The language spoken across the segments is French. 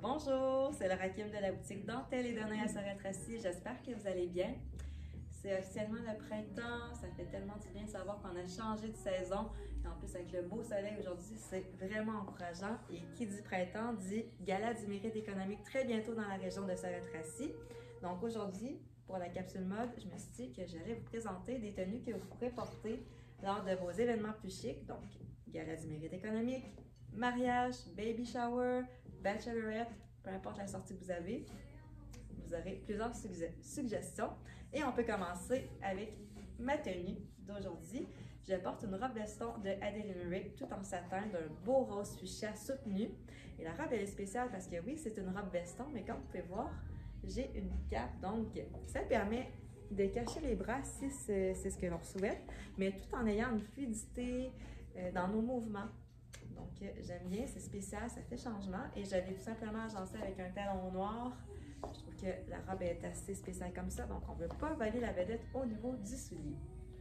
Bonjour, c'est Laura Kim de la boutique Dentelle et Données à Sorel-Tracy. J'espère que vous allez bien. C'est officiellement le printemps, ça fait tellement du bien de savoir qu'on a changé de saison. Et en plus, avec le beau soleil aujourd'hui, c'est vraiment encourageant. Et qui dit printemps dit gala du mérite économique très bientôt dans la région de Sorel-Tracy. Donc aujourd'hui, pour la capsule mode, je me suis dit que j'allais vous présenter des tenues que vous pourrez porter lors de vos événements plus chics. Donc, gala du mérite économique, mariage, baby shower, bachelorette, peu importe la sortie que vous avez, vous aurez plusieurs suggestions. Et on peut commencer avec ma tenue d'aujourd'hui. Je porte une robe veston de Adeline Rick, tout en satin, d'un beau rose fuchsia soutenu. Et la robe, elle est spéciale parce que oui, c'est une robe veston, mais comme vous pouvez voir, j'ai une cape. Donc, ça permet de cacher les bras si c'est ce que l'on souhaite, mais tout en ayant une fluidité dans nos mouvements. Donc, j'aime bien, c'est spécial, ça fait changement. Et je l'ai tout simplement agencé avec un talon noir. Je trouve que la robe est assez spéciale comme ça, donc on ne veut pas voler la vedette au niveau du soulier.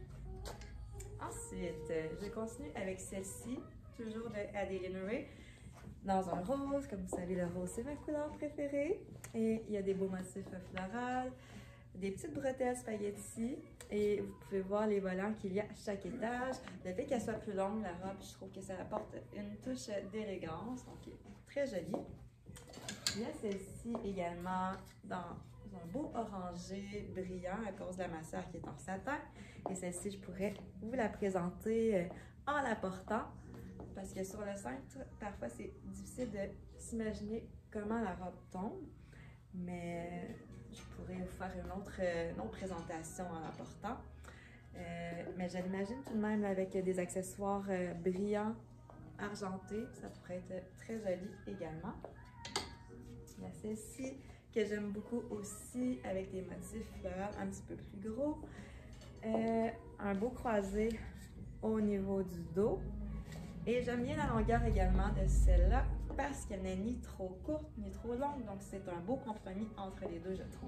Ensuite, je continue avec celle-ci, toujours de Adeline Ray, dans un rose. Comme vous savez, le rose, c'est ma couleur préférée. Et il y a des beaux motifs floraux, des petites bretelles spaghetti. Et vous pouvez voir les volants qu'il y a à chaque étage. Le fait qu'elle soit plus longue, la robe, je trouve que ça apporte une touche d'élégance. Donc, très jolie. Il y a celle-ci également dans un beau orangé brillant à cause de la matière qui est en satin. Et celle-ci, je pourrais vous la présenter en la portant. Parce que sur le cintre, parfois, c'est difficile de s'imaginer comment la robe tombe. Mais je pourrais vous faire une autre présentation en la portant. Mais je l'imagine tout de même avec des accessoires brillants, argentés. Ça pourrait être très joli également. Il y a celle-ci que j'aime beaucoup aussi avec des motifs floraux un petit peu plus gros. Un beau croisé au niveau du dos. Et j'aime bien la longueur également de celle-là parce qu'elle n'est ni trop courte ni trop longue. Donc, c'est un beau compromis entre les deux, je trouve.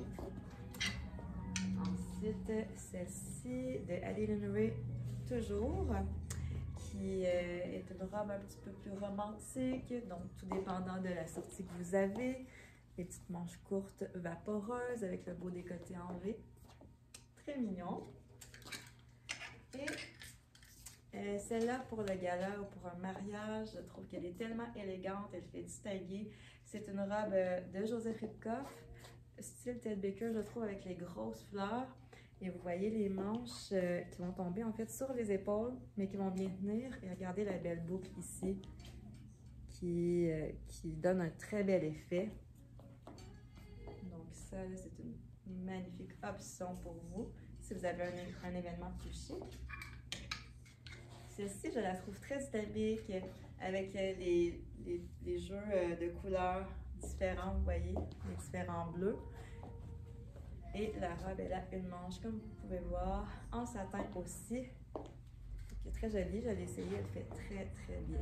Ensuite, celle-ci de Adeline Ray, toujours, qui est une robe un petit peu plus romantique. Donc, tout dépendant de la sortie que vous avez. Les petites manches courtes vaporeuses avec le beau décolleté en V. Très mignon. Et celle-là, pour le gala ou pour un mariage, je trouve qu'elle est tellement élégante, elle fait distinguer. C'est une robe de Joseph Ribkoff, style Ted Baker, je trouve, avec les grosses fleurs. Et vous voyez les manches qui vont tomber en fait sur les épaules, mais qui vont bien tenir. Et regardez la belle boucle ici, qui donne un très bel effet. Donc ça, c'est une magnifique option pour vous, si vous avez un événement plus chic. Celle-ci, je la trouve très dynamique avec les jeux de couleurs différents, vous voyez, les différents bleus. Et la robe, elle a une manche, comme vous pouvez voir, en satin aussi, qui est très jolie. Je l'ai essayé, elle fait très, très bien.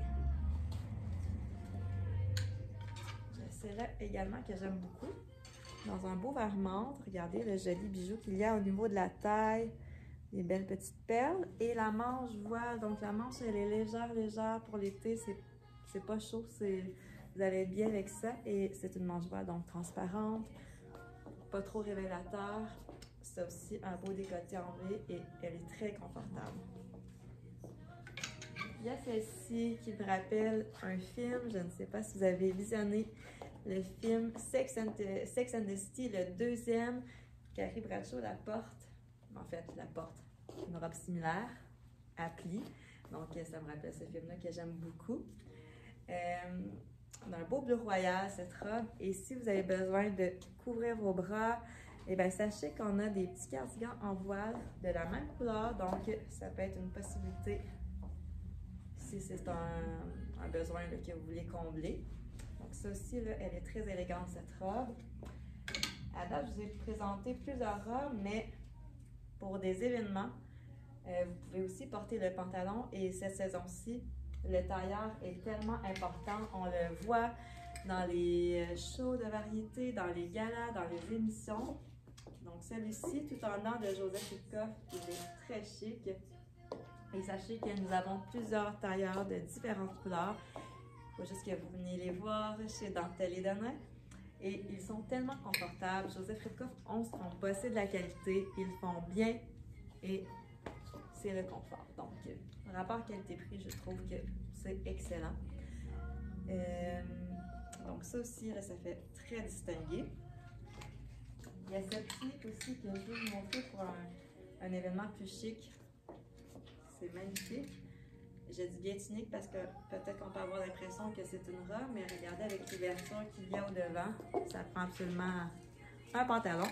J'ai celle-là également que j'aime beaucoup, dans un beau vert menthe. Regardez le joli bijou qu'il y a au niveau de la taille. Des belles petites perles. Et la manche voile, donc la manche elle est légère pour l'été, c'est pas chaud, vous allez être bien avec ça. Et c'est une manche voile donc transparente, pas trop révélateur. C'est aussi un beau décolleté en V et elle est très confortable. Il y a celle-ci qui me rappelle un film, je ne sais pas si vous avez visionné le film Sex and the City, le deuxième. Carrie Bradshaw la porte. En fait, la porte une robe similaire à plis. Donc, ça me rappelle ce film-là que j'aime beaucoup. On a un beau bleu royal, cette robe. Et si vous avez besoin de couvrir vos bras, eh bien, sachez qu'on a des petits cardigans en voile de la même couleur. Donc, ça peut être une possibilité si c'est un besoin là, que vous voulez combler. Donc, ça aussi, là, elle est très élégante, cette robe. À date, je vous ai présenté plusieurs robes, mais pour des événements, vous pouvez aussi porter le pantalon. Et cette saison-ci, le tailleur est tellement important. On le voit dans les shows de variété, dans les galas, dans les émissions. Donc celui-ci, tout en or de Joseph Ribkoff, il est très chic. Et sachez que nous avons plusieurs tailleurs de différentes couleurs. Il faut juste que vous veniez les voir chez Dentelle et Données. Et ils sont tellement confortables. Joseph Ritkoff, on ne se trompe pas, c'est de la qualité. Ils font bien et c'est le confort. Donc, rapport qualité-prix, je trouve que c'est excellent. Donc ça aussi, là, ça fait très distingué. Il y a celle-ci aussi que je vais vous montrer pour un événement plus chic. C'est magnifique. Je dis bien tunique parce que peut-être qu'on peut avoir l'impression que c'est une robe, mais regardez avec l'ouverture qu'il y a au devant, ça prend absolument un pantalon.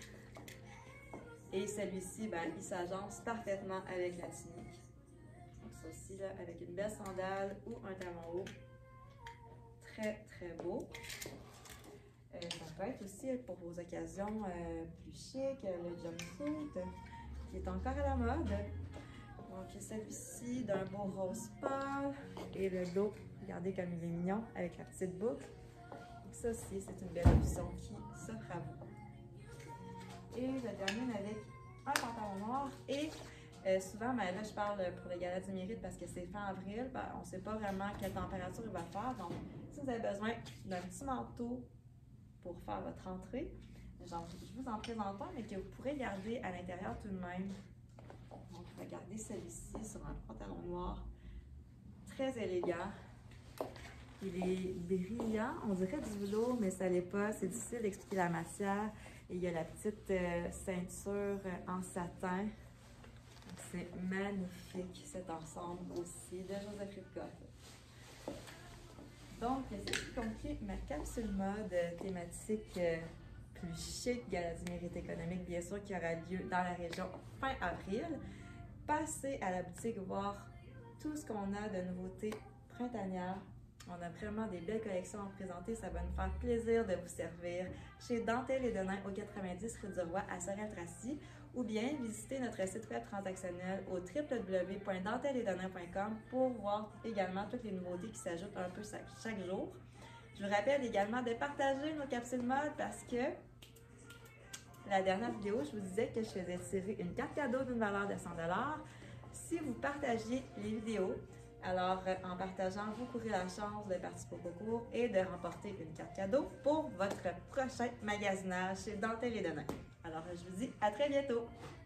Et celui-ci, ben, il s'agence parfaitement avec la tunique. Donc ça aussi, là, avec une belle sandale ou un talon haut. Très, très beau. Ça peut être aussi pour vos occasions plus chic, le jumpsuit qui est encore à la mode. Donc celui-ci d'un beau rose pâle et le dos, regardez comme il est mignon avec la petite boucle. Donc ça aussi, c'est une belle option qui s'offre à vous. Et je termine avec un pantalon noir et souvent, ben là je parle pour les galas du mérite parce que c'est fin avril, ben, on ne sait pas vraiment quelle température il va faire. Donc si vous avez besoin d'un petit manteau pour faire votre entrée, genre, je vous en présente un, mais que vous pourrez garder à l'intérieur tout de même. Donc, regardez celui-ci sur un pantalon noir, très élégant. Il est brillant, on dirait du velours, mais ça l'est pas. C'est difficile d'expliquer la matière. Et il y a la petite ceinture en satin. C'est magnifique cet ensemble aussi de Joseph Ritkoff. Donc, c'est ce qui conclut ma capsule mode thématique plus chic, Gala du mérite économique, bien sûr, qui aura lieu dans la région fin avril. Passez à la boutique voir tout ce qu'on a de nouveautés printanières. On a vraiment des belles collections à vous présenter. Ça va nous faire plaisir de vous servir chez Dentelle et Denain au 90 rue du Roi à Sorel-Tracy ou bien visitez notre site web transactionnel au www.dentelleetdenain.com pour voir également toutes les nouveautés qui s'ajoutent un peu chaque jour. Je vous rappelle également de partager nos capsules mode parce que la dernière vidéo, je vous disais que je faisais tirer une carte cadeau d'une valeur de 100 $. Si vous partagiez les vidéos, alors en partageant, vous courez la chance de participer au concours et de remporter une carte cadeau pour votre prochain magasinage chez Dentelle et Denain. Alors, je vous dis à très bientôt!